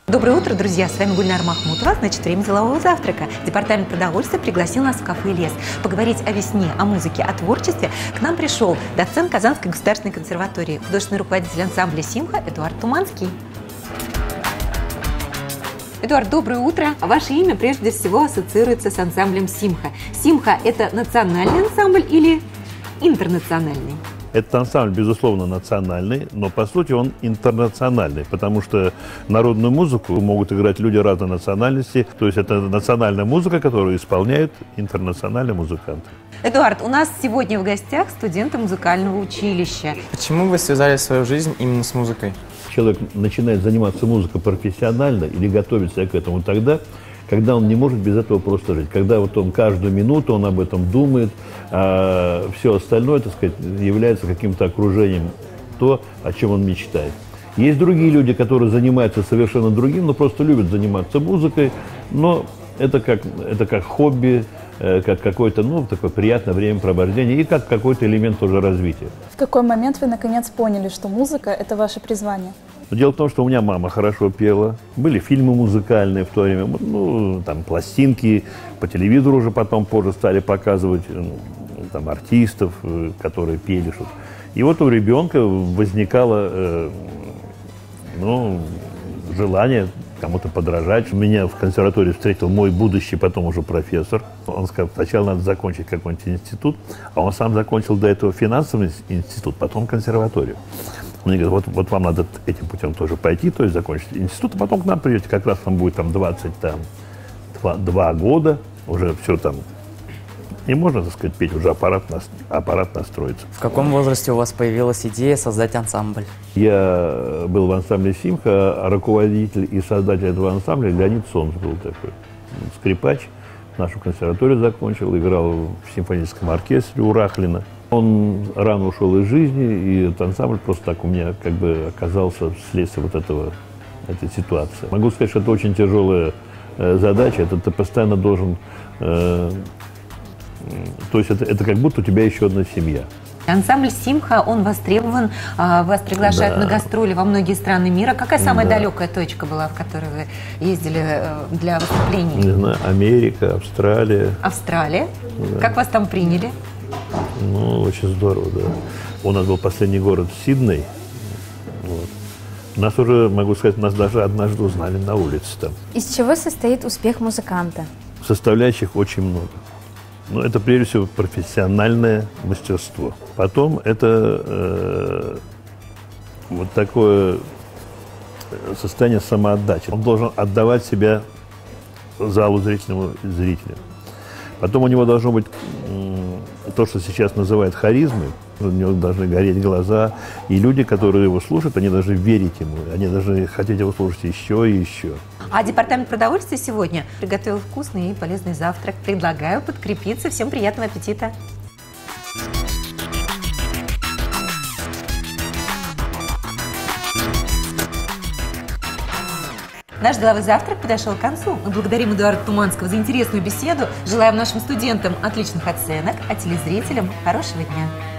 Доброе утро, друзья! С вами Гульнара Махмутова. Значит, время делового завтрака. Департамент продовольствия пригласил нас в кафе «Лес». Поговорить о весне, о музыке, о творчестве к нам пришел доцент Казанской государственной консерватории, художественный руководитель ансамбля «Симха» Эдуард Туманский. Эдуард, доброе утро. Ваше имя прежде всего ассоциируется с ансамблем «Симха». «Симха» – это национальный ансамбль или интернациональный? Этот ансамбль, безусловно, национальный, но по сути он интернациональный, потому что народную музыку могут играть люди разной национальности, то есть это национальная музыка, которую исполняют интернациональные музыканты. Эдуард, у нас сегодня в гостях студенты музыкального училища. Почему вы связали свою жизнь именно с музыкой? Человек начинает заниматься музыкой профессионально или готовить себя к этому тогда, когда он не может без этого просто жить. Когда вот он каждую минуту он об этом думает, а все остальное, так сказать, является каким-то окружением, то, о чем он мечтает. Есть другие люди, которые занимаются совершенно другим, но просто любят заниматься музыкой, но это как хобби, как какое-то, такое приятное времяпровождение и как какой-то элемент тоже развития. В какой момент вы наконец поняли, что музыка – это ваше призвание? Дело в том, что у меня мама хорошо пела, были фильмы музыкальные в то время, там пластинки, по телевизору уже потом позже стали показывать там артистов, которые пели что-то. И вот у ребенка возникало желание кому-то подражать. Меня в консерватории встретил мой будущий, потом уже профессор. Он сказал, сначала надо закончить какой-нибудь институт, а он сам закончил до этого финансовый институт, потом консерваторию. Он мне говорит, вот вам надо этим путем тоже пойти, то есть закончить институт, а потом к нам придете, как раз вам будет 22 года, уже все там, и можно, так сказать, петь, уже аппарат настроится. В каком возрасте у вас появилась идея создать ансамбль? Я был в ансамбле «Симха», а руководитель и создатель этого ансамбля Леонид Сомс был такой, скрипач, нашу консерваторию закончил, играл в симфоническом оркестре у Рахлина. Он рано ушел из жизни, и этот ансамбль просто так у меня как бы оказался вследствие вот этой ситуации. Могу сказать, что это очень тяжелая задача, это ты постоянно должен, то есть это как будто у тебя еще одна семья. Ансамбль «Симха», он востребован, вас приглашают на гастроли во многие страны мира. Какая самая далекая точка была, в которой вы ездили для выступлений? Не знаю, Америка, Австралия. Австралия? Да. Как вас там приняли? Очень здорово, да. У нас был последний город Сидней. Вот. Нас уже, могу сказать, нас даже однажды узнали на улице там. Из чего состоит успех музыканта? Составляющих очень много. Но это, прежде всего, профессиональное мастерство. Потом это вот такое состояние самоотдачи. Он должен отдавать себя залу зрителям. Потом у него должно быть то, что сейчас называют харизмой. У него должны гореть глаза. И люди, которые его слушают, они должны верить ему. Они должны хотеть его слушать еще и еще. А департамент продовольствия сегодня приготовил вкусный и полезный завтрак. Предлагаю подкрепиться. Всем приятного аппетита! Наш деловой завтрак подошел к концу. Мы благодарим Эдуарда Туманского за интересную беседу. Желаем нашим студентам отличных оценок, а телезрителям хорошего дня.